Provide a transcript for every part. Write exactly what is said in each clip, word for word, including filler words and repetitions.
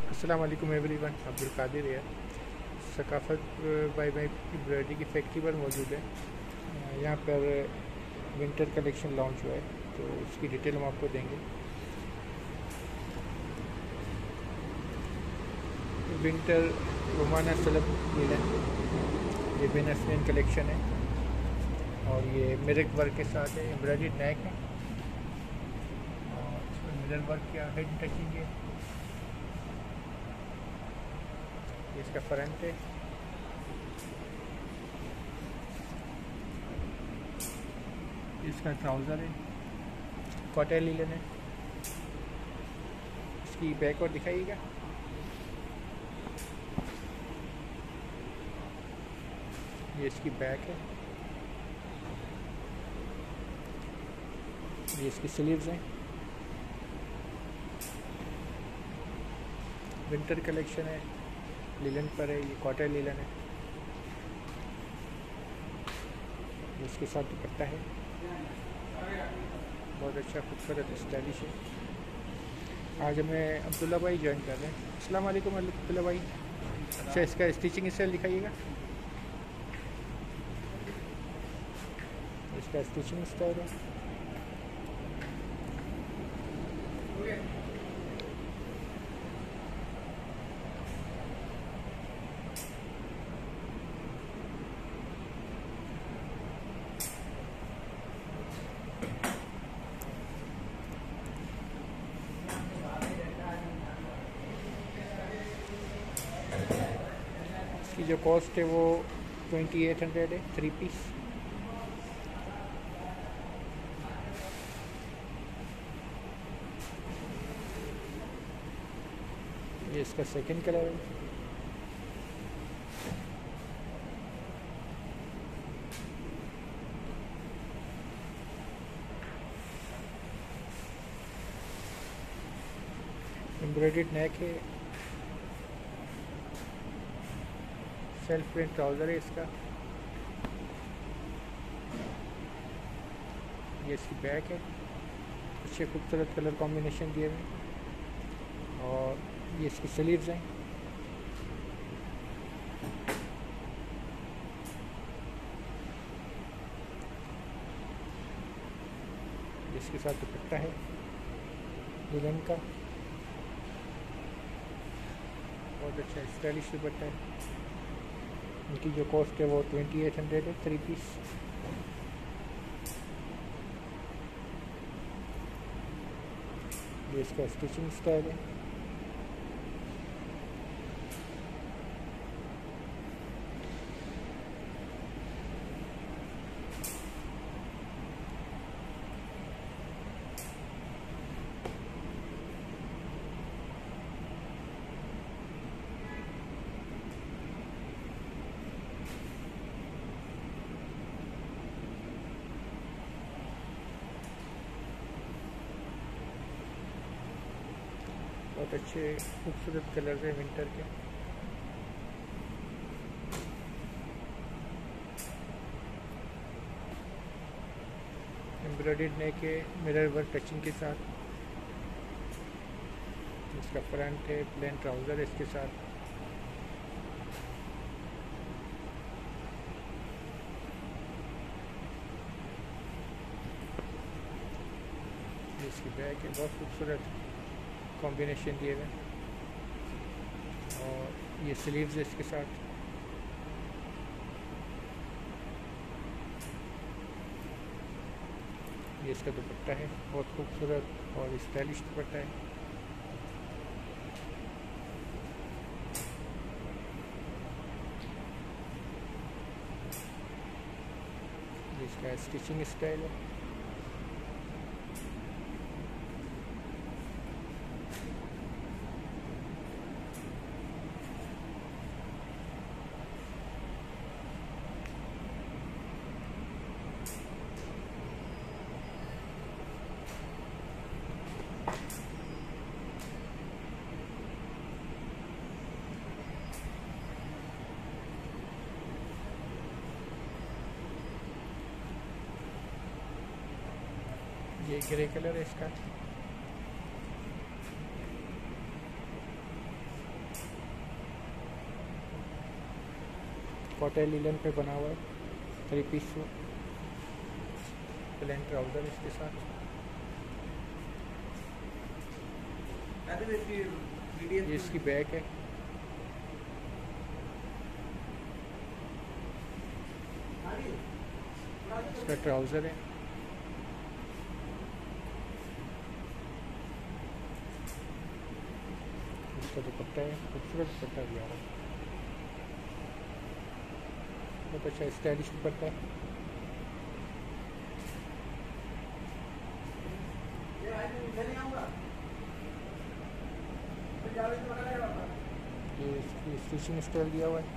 अस्सलाम वालेकुम एवरीवन, अब्दुल कादिर है। सकाफत बाई बाई एम्ब्रॉयडरी की फैक्ट्री पर मौजूद है। यहाँ पर विंटर कलेक्शन लॉन्च हुआ है, तो उसकी डिटेल हम आपको देंगे। विंटर रोमाना सलब मिलन, ये बेनस्लिन कलेक्शन है और ये मिरर वर्क के साथ है। एम्ब्रॉयडरी नेक है और इसमें मिरर वर्क किया, हेड टचिंग है। इसका फ्रंट है, इसका ट्राउज़र है, कॉटन लीलन है। इसकी बैक और दिखाइएगा। ये इसकी बैक है, ये इसकी स्लीव्स हैं। विंटर कलेक्शन है, लीलन पर है, ये कॉटन लीलन है। इसके साथ दुपट्टा है, बहुत अच्छा खूबसूरत स्टाइलिश है। आज हमें अब्दुल्ला भाई ज्वाइन कर रहे हैं। अस्सलाम वालेकुम अब्दुल्ला भाई। अच्छा, इसका स्टिचिंग स्टाइल दिखाइएगा। इसका स्टिचिंग स्टाइल है, इसकी जो कॉस्ट है वो ट्वेंटी एट हंड्रेड है, थ्री पीस। ये इसका सेकंड कलर है, एम्ब्रॉयडर्ड नेक है, सेल्फ प्रिंट ट्राउज़र है इसका। ये इसकी बैक है, अच्छे खूबसूरत कलर कॉम्बिनेशन दिए हुए और ये इसकी स्लीव्स हैं। इसके साथ दुपट्टा है दुल्हन का, बहुत अच्छा स्टाइलिश दुपट्टा है। इनकी जो कॉस्ट है वो ट्वेंटी एट हंड्रेड है, थ्री पीस। ये इसका स्टिचिंग स्टाइल है, बहुत अच्छे खूबसूरत कलर्स हैं विंटर के। एम्ब्रॉयडर्ड नेक है, मिरर वर्क टचिंग के साथ। इसका फ्रंट है, प्लेन ट्राउज़र है इसके साथ। इसकी बैक है, बहुत खूबसूरत कॉम्बिनेशन दिए हुए और ये स्लीव्स है इसके साथ। ये इसका दुपट्टा है, बहुत खूबसूरत और स्टाइलिश दुपट्टा है। ये इसका स्टिचिंग स्टाइल है, ये ग्रे कलर है इसका। कॉटन लीलन पे बना हुआ है, three piece suit, plain trouser इसके साथ। ये इसकी बैक है, इसका ट्राउज़र है, इसका दुपट्टा है, खूबसूरत दुपट्टा भी आ रहा है, बहुत अच्छा स्टाइलिश दुपट्टा है। ये इसकी स्टिचिंग स्टाइल दिया हुआ है।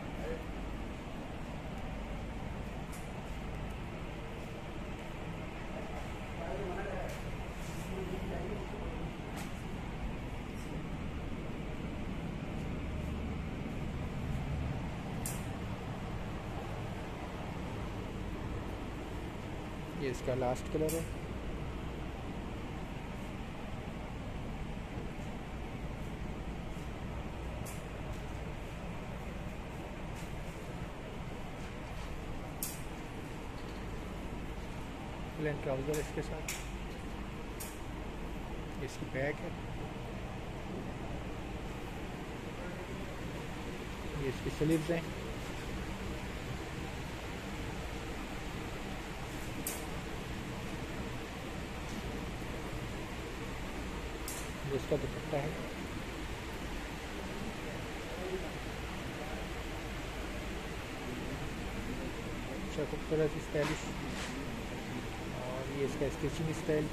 ये इसका लास्ट कलर है। प्लेन ट्राउज़र इसके साथ, इसकी बैक है, ये इसकी स्लीव्स हैं, ये इसका दुपट्टा है। अच्छा खूबसूरत स्टाइलिश, और ये इसका स्टिचिंग स्टाइल।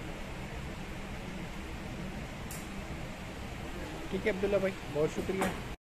ठीक है अब्दुल्ला भाई, बहुत शुक्रिया।